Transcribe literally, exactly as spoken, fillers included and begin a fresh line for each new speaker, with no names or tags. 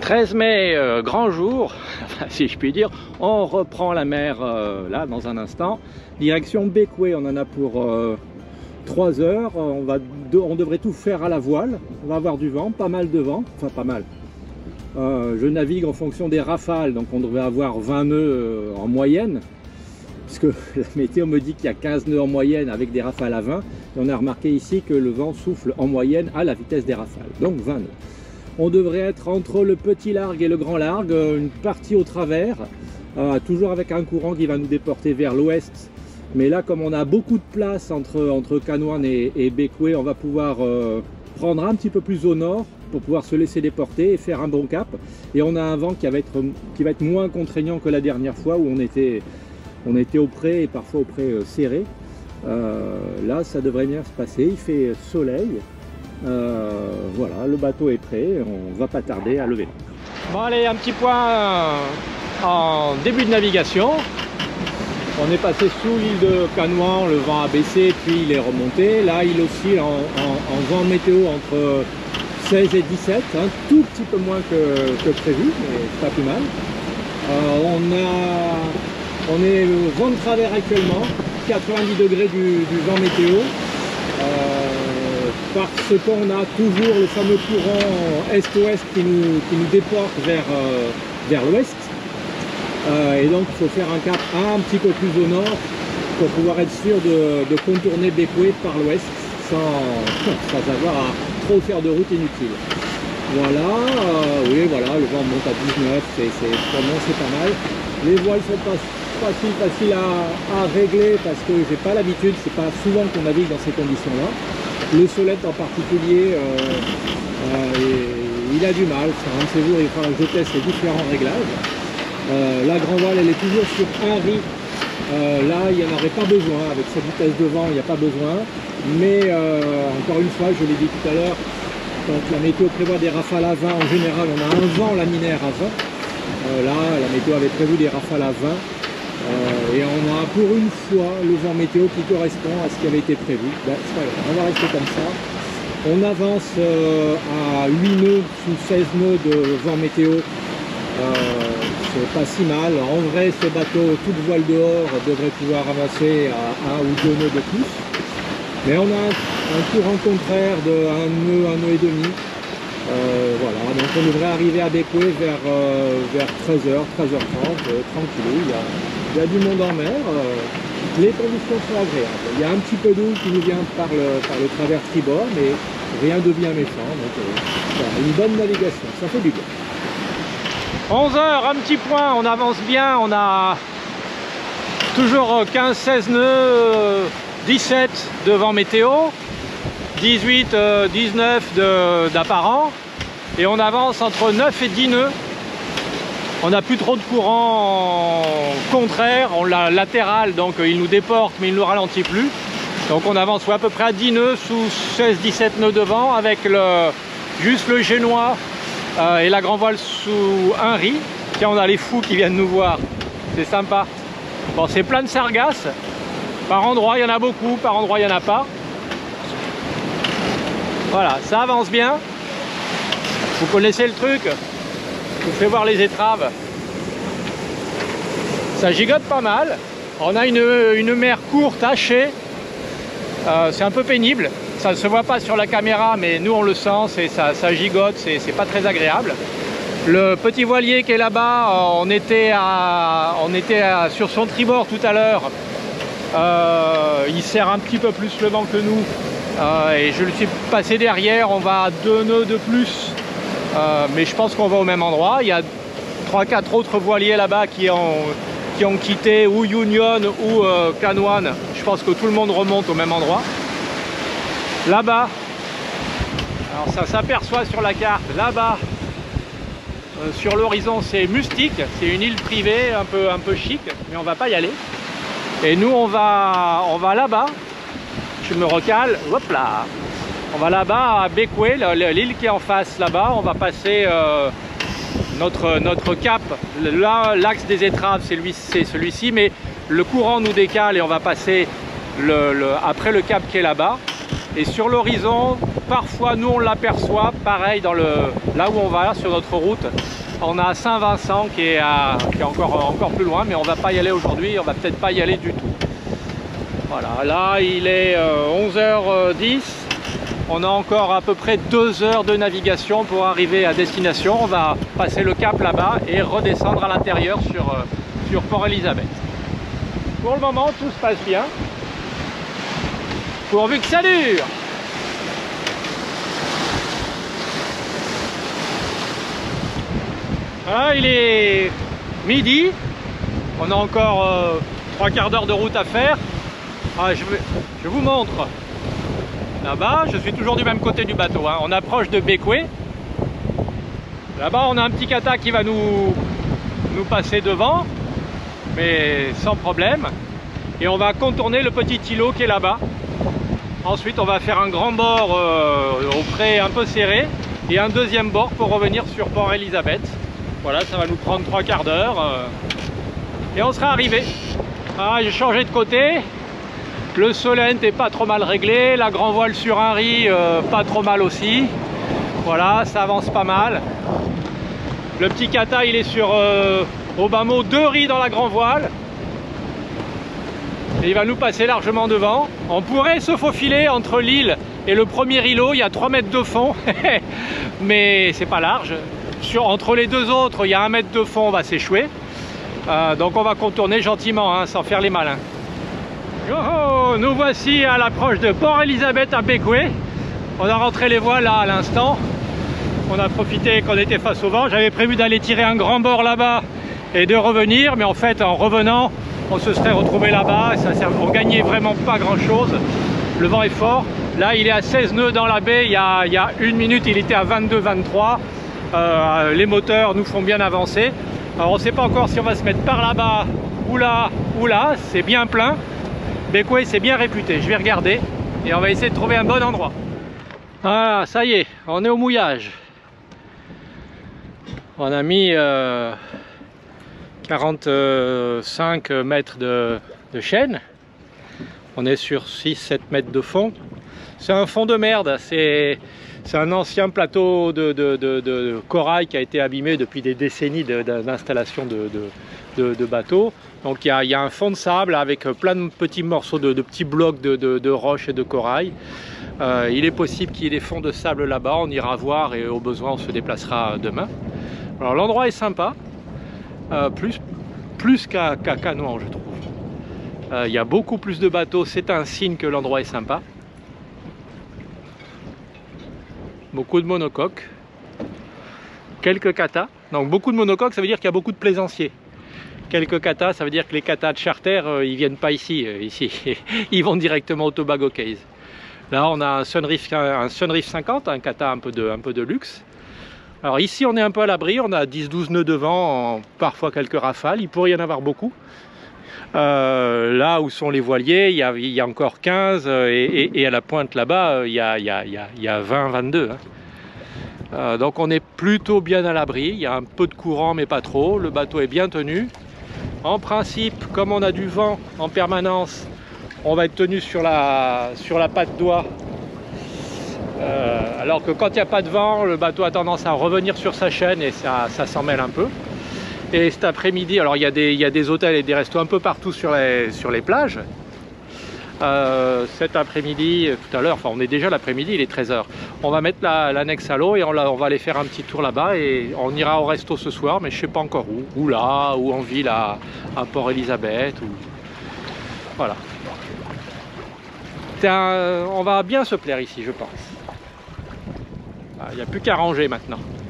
treize mai, euh, grand jour, si je puis dire. On reprend la mer euh, là dans un instant. Direction Bécoué, on en a pour euh, trois heures. On, va de, on devrait tout faire à la voile. On va avoir du vent, pas mal de vent, enfin pas mal. Euh, je navigue en fonction des rafales, donc on devrait avoir vingt nœuds euh, en moyenne. Puisque la météo me dit qu'il y a quinze nœuds en moyenne avec des rafales à vingt. Et on a remarqué ici que le vent souffle en moyenne à la vitesse des rafales, donc vingt nœuds. On devrait être entre le petit largue et le grand largue, une partie au travers, euh, toujours avec un courant qui va nous déporter vers l'ouest. Mais là, comme on a beaucoup de place entre, entre Canouane et, et Bécoué, on va pouvoir euh, prendre un petit peu plus au nord pour pouvoir se laisser déporter et faire un bon cap. Et on a un vent qui va être, qui va être moins contraignant que la dernière fois où on était, on était au près et parfois au près euh, serré. Euh, là, ça devrait bien se passer, il fait soleil. Euh, voilà, le bateau est prêt, on va pas tarder à lever. Bon allez, un petit point euh, en début de navigation. On est passé sous l'île de Canouane, le vent a baissé puis il est remonté. Là il oscille en, en, en vent météo entre seize et dix-sept, un tout petit peu moins que, que prévu, mais pas plus mal. Euh, on, a, on est vent de travers actuellement, quatre-vingt-dix degrés du, du vent météo. Euh, parce qu'on a toujours le fameux courant est-ouest qui nous, qui nous déporte vers, euh, vers l'ouest. Euh, et donc il faut faire un cap un petit peu plus au nord pour pouvoir être sûr de, de contourner Bécoué par l'ouest sans, sans avoir à trop faire de route inutile. Voilà, euh, oui voilà, le vent monte à dix-neuf, c'est vraiment c'est pas mal. Les voiles sont pas faciles facile à, à régler parce que j'ai pas l'habitude, c'est pas souvent qu'on navigue dans ces conditions-là. Le Solette en particulier, euh, euh, il a du mal. Sur un de ces jours, il faudra que je teste les différents réglages. Euh, la grand voile, elle est toujours sur un riz. Euh, là, il n'y en aurait pas besoin. Avec cette vitesse de vent, il n'y a pas besoin. Mais euh, encore une fois, je l'ai dit tout à l'heure, quand la météo prévoit des rafales à vingt, en général, on a un vent laminaire à vingt. Euh, là, la météo avait prévu des rafales à vingt. Euh, et on a pour une fois le vent météo qui correspond à ce qui avait été prévu. Ben, c'est pas grave, on va rester comme ça. On avance euh, à huit nœuds sous seize nœuds de vent météo. Euh, c'est pas si mal. En vrai, ce bateau, toute voile dehors, devrait pouvoir avancer à un ou deux nœuds de plus. Mais on a un, un courant contraire de un nœud, un nœud et demi. Euh, voilà, donc on devrait arriver à Bécoué vers, euh, vers treize heures, treize heures trente, euh, tranquillou. Il y a, il y a du monde en mer, euh, les conditions sont agréables. Il y a un petit peu d'eau qui nous vient par le, par le travers tribord, mais rien de bien méchant. Donc euh, voilà, une bonne navigation, ça fait du bien. onze heures, un petit point, on avance bien, on a toujours quinze seize nœuds, dix-sept de vent météo. dix-huit, dix-neuf d'apparent et on avance entre neuf et dix nœuds. On n'a plus trop de courant contraire, on l'a latéral donc il nous déporte mais il ne nous ralentit plus. Donc on avance ouais, à peu près à dix nœuds sous seize dix-sept nœuds de vent avec le, juste le génois euh, et la grand voile sous un riz. Tiens, on a les fous qui viennent nous voir, c'est sympa. Bon, c'est plein de sargasses, par endroit il y en a beaucoup, par endroit il n'y en a pas. Voilà, ça avance bien. Vous connaissez le truc. Je vous fais voir les étraves. Ça gigote pas mal. On a une, une mer courte, hachée. Euh, c'est un peu pénible. Ça ne se voit pas sur la caméra, mais nous on le sent. Ça, ça gigote, c'est pas très agréable. Le petit voilier qui est là-bas, on était, à, on était à, sur son tribord tout à l'heure. Euh, il serre un petit peu plus le vent que nous. Euh, et je le suis passé derrière, on va à deux nœuds de plus, euh, mais je pense qu'on va au même endroit. Il y a trois quatre autres voiliers là-bas qui ont, qui ont quitté ou Union ou euh, Canouane. Je pense que tout le monde remonte au même endroit. Là-bas, alors ça s'aperçoit sur la carte, là-bas, euh, sur l'horizon c'est Mustique, c'est une île privée un peu, un peu chic, mais on va pas y aller. Et nous on va, on va là-bas. Je me recale, hop là. On va là-bas à Bécoué, l'île qui est en face là-bas. On va passer euh, notre, notre cap. Là, l'axe des étraves, c'est lui, c'est celui-ci, mais le courant nous décale et on va passer le, le, après le cap qui est là-bas. Et sur l'horizon, parfois nous on l'aperçoit, pareil dans le, là où on va, sur notre route. On a Saint-Vincent qui est, à, qui est encore, encore plus loin, mais on va pas y aller aujourd'hui, on va peut-être pas y aller du tout. Voilà, là il est euh, onze heures dix. On a encore à peu près deux heures de navigation pour arriver à destination. On va passer le cap là-bas et redescendre à l'intérieur sur, euh, sur Port-Elizabeth. Pour le moment, tout se passe bien. Pourvu que ça dure. Voilà, il est midi. On a encore euh, trois quarts d'heure de route à faire. Ah, je, vais, je vous montre. Là-bas, je suis toujours du même côté du bateau, hein. On approche de Bequia. Là-bas, on a un petit kata qui va nous, nous passer devant, mais sans problème. Et on va contourner le petit îlot qui est là-bas. Ensuite, on va faire un grand bord euh, au près un peu serré et un deuxième bord pour revenir sur Port-Elizabeth. Voilà, ça va nous prendre trois quarts d'heure euh, et on sera arrivé. Ah, j'ai changé de côté. Le Solent est pas trop mal réglé, la grand voile sur un riz euh, pas trop mal aussi. Voilà, ça avance pas mal. Le petit kata il est sur euh, au bas mot deux riz dans la grand voile. Et il va nous passer largement devant. On pourrait se faufiler entre l'île et le premier îlot, il y a trois mètres de fond, mais c'est pas large. Sur, entre les deux autres, il y a un mètre de fond, on va s'échouer. Euh, donc on va contourner gentiment, hein, sans faire les malins. Oh, oh, nous voici à l'approche de Port-Elizabeth à Bequia. On a rentré les voiles là à l'instant. On a profité qu'on était face au vent. J'avais prévu d'aller tirer un grand bord là-bas et de revenir, mais en fait en revenant on se serait retrouvé là-bas. On gagnait vraiment pas grand chose. Le vent est fort. Là il est à seize nœuds dans la baie. Il y a, il y a une minute il était à vingt-deux vingt-trois. euh, Les moteurs nous font bien avancer. Alors on ne sait pas encore si on va se mettre par là-bas ou là ou là. C'est bien plein. Bequia c'est bien réputé, je vais regarder et on va essayer de trouver un bon endroit. Ah, ça y est, on est au mouillage. On a mis euh, quarante-cinq mètres de, de chaîne. On est sur six sept mètres de fond. C'est un fond de merde, c'est un ancien plateau de, de, de, de corail qui a été abîmé depuis des décennies d'installation de, de, de, de bateaux. Donc il y, a, il y a un fond de sable avec plein de petits morceaux de, de petits blocs de, de, de roches et de corail. Euh, il est possible qu'il y ait des fonds de sable là-bas, on ira voir et au besoin on se déplacera demain. Alors l'endroit est sympa, euh, plus, plus qu'à qu'à Canouan je trouve. Euh, il y a beaucoup plus de bateaux, c'est un signe que l'endroit est sympa. Beaucoup de monocoques, quelques katas. Donc beaucoup de monocoques, ça veut dire qu'il y a beaucoup de plaisanciers. Quelques katas, ça veut dire que les katas de charter, euh, ils viennent pas ici, euh, ici. Ils vont directement au Tobago Cays. Là, on a un Sunreef, un Sunreef cinquante, un kata un peu de, un peu de luxe. Alors ici, on est un peu à l'abri, on a dix douze nœuds de vent, en, parfois quelques rafales. Il pourrait y en avoir beaucoup. Euh, là où sont les voiliers, il y a, il y a encore quinze, et, et, et à la pointe là-bas, il y a, il y a, il y a, il y a vingt vingt-deux. Hein. Euh, donc on est plutôt bien à l'abri. Il y a un peu de courant, mais pas trop. Le bateau est bien tenu. En principe, comme on a du vent en permanence, on va être tenu sur la, sur la patte doigt. Euh, alors que quand il n'y a pas de vent, le bateau a tendance à revenir sur sa chaîne et ça, ça s'en mêle un peu. Et cet après-midi, alors il y a des, il y a des hôtels et des restos un peu partout sur les, sur les plages. Euh, cet après-midi, tout à l'heure, enfin on est déjà l'après-midi, il est treize heures. On va mettre l'annexe la, à l'eau et on, la, on va aller faire un petit tour là-bas et on ira au resto ce soir, mais je sais pas encore où. Ou là, ou en ville à, à Port-Elizabeth. Ou... Voilà. Un, on va bien se plaire ici, je pense. Il n'y a plus qu'à ranger maintenant.